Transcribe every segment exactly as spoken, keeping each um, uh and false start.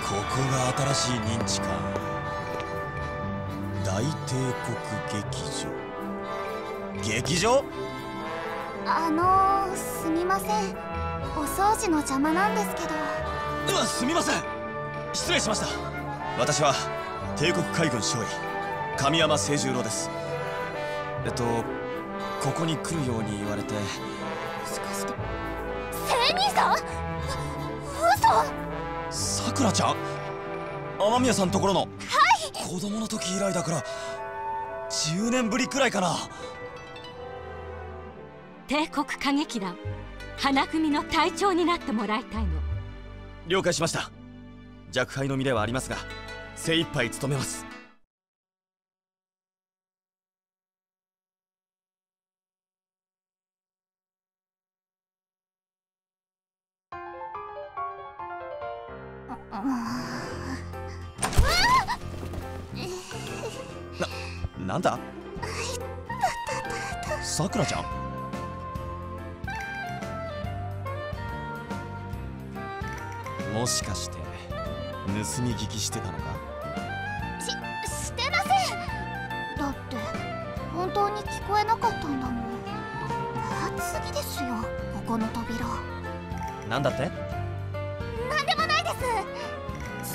こが新しい認知か。大帝国劇場。劇場？ あのー、すみません。お掃除の邪魔なんですけど。 うわ、すみません。失礼しました。私は帝国海軍少尉神山清十郎です。えっとここに来るように言われて。 もしかして聖兄さん？嘘。 さくらちゃん、雨宮さんところの。はい。子供の時以来だからじゅうねんぶりくらいかな。 帝国歌劇団花組の隊長になってもらいたいの。 了解しました。若輩の身ではありますが精一杯務めます。な、なんだ？さくらちゃん？もしかして盗み聞きしてたのか？ し、してません。だって本当に聞こえなかったんだもん。熱すぎですよ、ここの扉。 なんだって？ なんでもないです。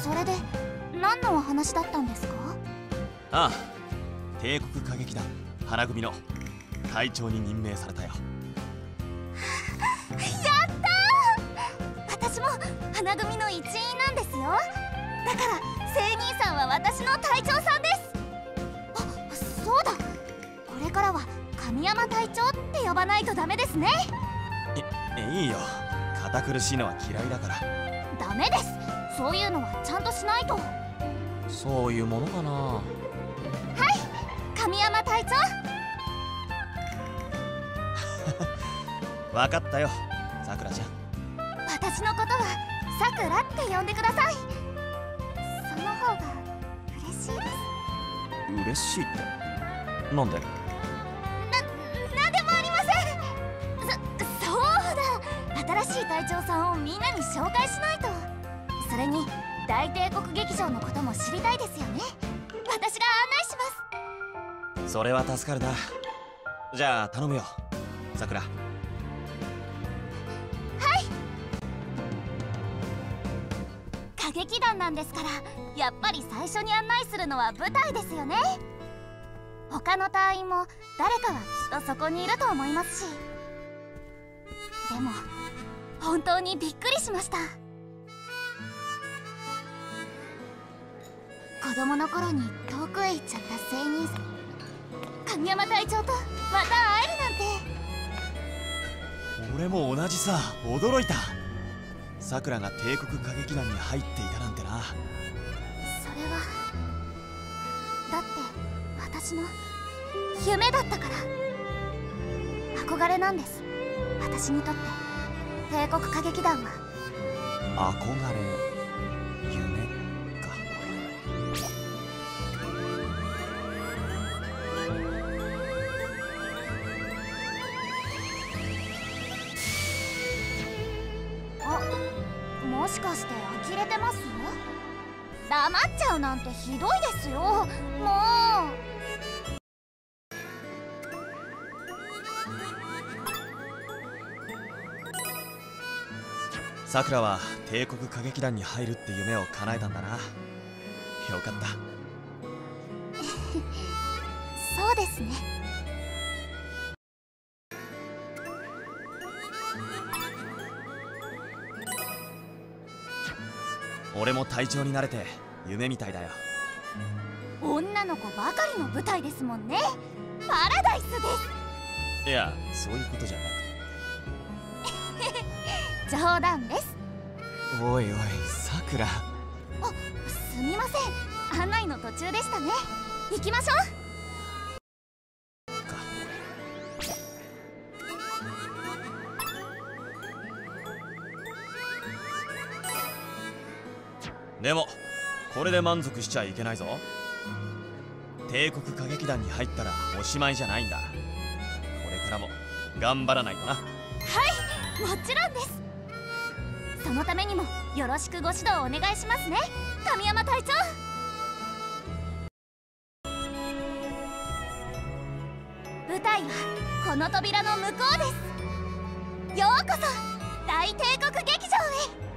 それで何のお話だったんですか？ ああ、帝国歌劇団花組の隊長に任命されたよ。 やったー。私も花組の一員なんですよ。だから聖兄さんは私の隊長さんです。あ、そうだ、これからは神山隊長って呼ばないとダメですね。 い、いいよ。堅苦しいのは嫌いだから。 ダメです。そういうのはちゃんとしないと。 そういうものかな。 はい、神山隊長。 分かったよ、さくらちゃん。 私のことはさくらって呼んでください。その方が嬉しいです。 嬉しいってなんで？な、 なんでもありません。そ、そうだ、新しい隊長さんをみんなに紹介しないと。それに大帝国劇場のことも知りたいですよね。私が案内します。 それは助かるな。じゃあ頼むよ、さくら。 歌劇団なんですから、やっぱり最初に案内するのは舞台ですよね。他の隊員も誰かはきっとそこにいると思いますし。でも本当にびっくりしました。子供の頃に遠くへ行っちゃった聖兄さん、神山隊長とまた会えるなんて。 俺も同じさ、驚いた。さくらが帝国歌劇団に入っていたなんてな。 それはだって私の夢だったから。憧れなんです、私にとって帝国歌劇団は。 憧れ、夢か。 あ、もしかして呆れてます？黙っちゃうなんてひどいですよ、もう。 さくらは帝国歌劇団に入るって夢を叶えたんだな。よかった。 そうですね。 俺も隊長になれて夢みたいだよ。 女の子ばかりの舞台ですもんね。パラダイスです。 いや、そういうことじゃなく。 冗談です。 おいおい、さくら。 あ、すみません、案内の途中でしたね。行きましょう。 か。でもこれで満足しちゃいけないぞ。帝国歌劇団に入ったらおしまいじゃないんだ。これからも頑張らないとな。 はい、もちろんです。そそのためにもよろしくご指導お願いしますね、神山隊長。舞台はこの扉の向こうです。ようこそ大帝国劇場へ。